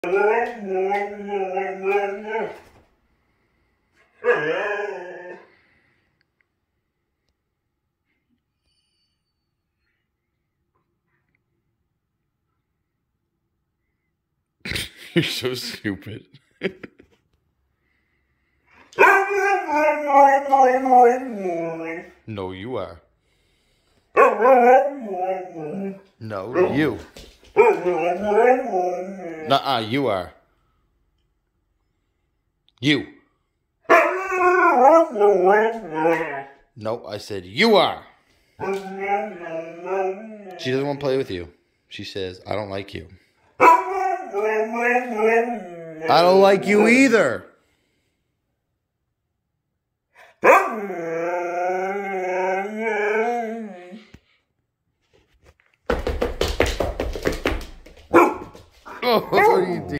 You're so stupid. No, you are. No, you. Nuh-uh, you are. You. No, I said you are. She doesn't want to play with you. She says, I don't like you. I don't like you either. Oh, what are you doing?